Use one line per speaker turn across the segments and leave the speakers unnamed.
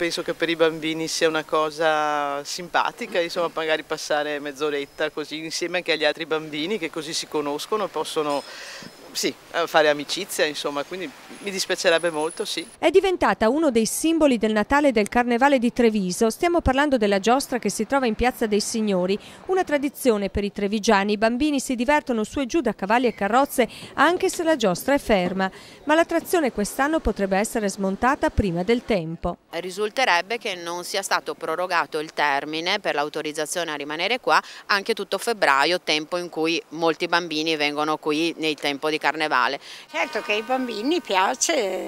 penso che per i bambini sia una cosa simpatica, insomma, magari passare mezz'oretta così insieme anche agli altri bambini che così si conoscono e possono sì, fare amicizia, insomma, quindi mi dispiacerebbe molto, sì.
È diventata uno dei simboli del Natale e del Carnevale di Treviso. Stiamo parlando della giostra che si trova in Piazza dei Signori, una tradizione per i trevigiani. I bambini si divertono su e giù da cavalli e carrozze anche se la giostra è ferma, ma l'attrazione quest'anno potrebbe essere smontata prima del tempo.
Risulterebbe che non sia stato prorogato il termine per l'autorizzazione a rimanere qua anche tutto febbraio, tempo in cui molti bambini vengono qui nel tempo di Carnevale.
Certo che ai bambini piace,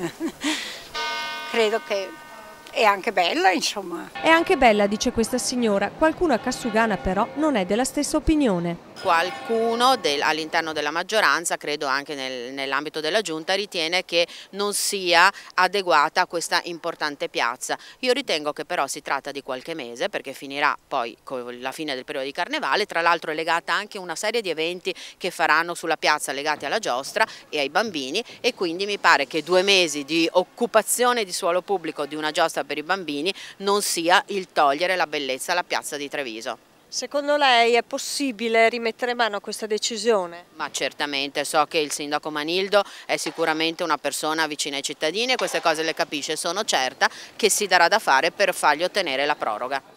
credo che è anche bella, insomma.
È anche bella, dice questa signora. Qualcuno a Cassugana però non è della stessa opinione.
Qualcuno all'interno della maggioranza, credo anche nell'ambito della giunta, ritiene che non sia adeguata a questa importante piazza. Io ritengo che però si tratta di qualche mese, perché finirà poi con la fine del periodo di Carnevale. Tra l'altro è legata anche una serie di eventi che faranno sulla piazza legati alla giostra e ai bambini, e quindi mi pare che 2 mesi di occupazione di suolo pubblico di una giostra per i bambini non sia il togliere la bellezza alla piazza di Treviso.
Secondo lei è possibile rimettere mano a questa decisione?
Ma certamente, so che il sindaco Manildo è sicuramente una persona vicina ai cittadini e queste cose le capisce. Sono certa che si darà da fare per fargli ottenere la proroga.